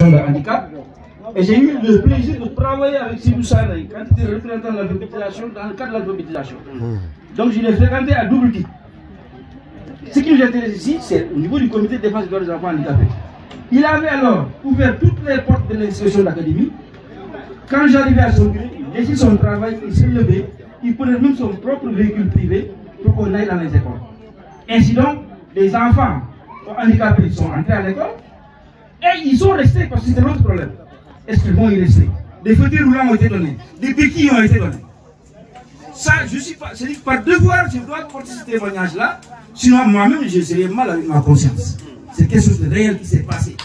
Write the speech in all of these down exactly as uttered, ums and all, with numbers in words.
situation de handicap. Et j'ai eu le plaisir de travailler avec Sidou Sanaï quand il était représentant de l'alphabétisation dans le cadre de l'alphabétisation. Donc je l'ai fréquenté à double titre. Ce qui nous intéresse ici, c'est au niveau du comité de défense des droits des enfants handicapés. Il avait alors ouvert toutes les portes de l'institution d'académie. Quand j'arrivais à son bureau, il laissait son travail, il s'est levé, il prenait même son propre véhicule privé pour qu'on aille dans les écoles. Ainsi donc, les enfants handicapés sont entrés à l'école et ils sont restés parce que c'était notre problème. Est-ce qu'ils vont y rester? Des fauteuils roulants ont été donnés, des béquilles ont été données. Ça, je suis pas, c'est par devoir, je dois porter ce témoignage-là, sinon moi-même je serais mal avec ma conscience. C'est quelque chose de réel qui s'est passé.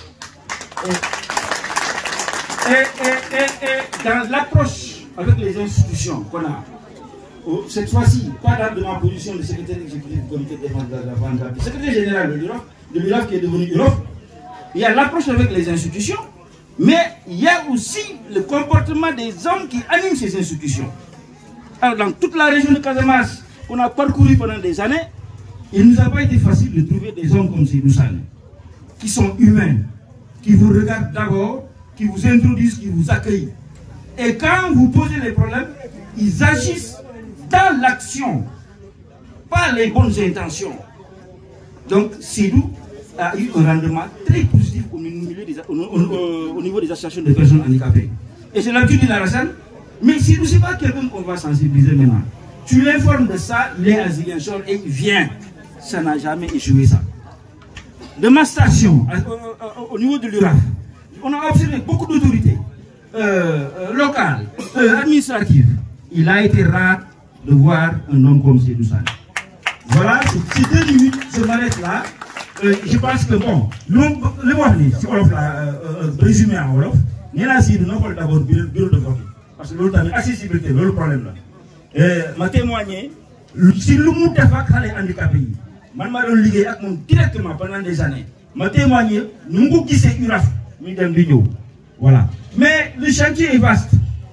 Et, et, et, et dans l'approche avec les institutions qu'on a, cette fois-ci, pas dans de ma position de secrétaire exécutif du comité de défense de la vente, le secrétaire général de l'U R O F, de l'U R O F qui est devenu U R O F, il y a l'approche avec les institutions, mais il y a aussi le comportement des hommes qui animent ces institutions. Alors dans toute la région de Casamance, qu'on a parcouru pendant des années, il ne nous a pas été facile de trouver des hommes comme Sidou Sanaï, qui sont humains, qui vous regardent d'abord, qui vous introduisent, qui vous accueillent. Et quand vous posez les problèmes, ils agissent dans l'action, pas les bonnes intentions. Donc Sidou a eu un rendement très positif au niveau des, au, au, au niveau des associations de personnes handicapées. Et c'est l'habitude de la raison, mais Sidou, ce n'est pas quelqu'un qu'on va sensibiliser maintenant. Tu l'informes de ça, il est à Ziguinchor et il vient. Ça n'a jamais échoué ça. De ma station, au, au niveau de l'U R A F, on a observé beaucoup d'autorités euh, euh, locales, euh, administratives. Il a été rare de voir un homme comme Sidou Sanaï. Voilà, c'est deux minutes, je m'arrête là. Euh, je pense que bon, le mot si Wolof là, résumé en Wolof, n'y a Sidou non pas d'abord bureau de vote. Parce que l'autre accessibilité, c'est le problème là. Et m'a témoigné, si le monde est pas les handicapés, man m'a donné lié avec mon directement pendant des années. M'a témoigné, nous avons qui c'est U R A F, nous avons vidéo. Voilà. Mais le chantier est vaste.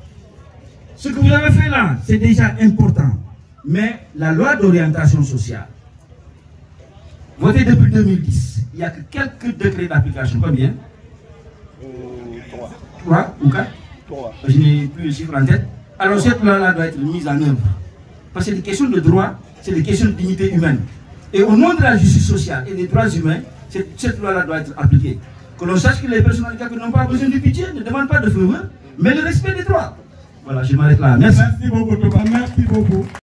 Ce que vous avez fait là, c'est déjà important. Mais la loi d'orientation sociale, votée depuis deux mille dix, il n'y a que quelques décrets d'application. Combien? Trois. Trois ou quatre? Trois. Je n'ai plus le chiffre en tête. Alors cette loi-là doit être mise en œuvre. Parce que c'est des questions de droit, c'est des questions de dignité humaine. Et au nom de la justice sociale et des droits humains, cette, cette loi-là doit être appliquée. Que l'on sache que les personnes handicapées n'ont pas besoin de pitié, ne demandent pas de faveur, mais le respect des droits. Voilà, je m'arrête là. Merci. Merci beaucoup, Thomas. Merci beaucoup.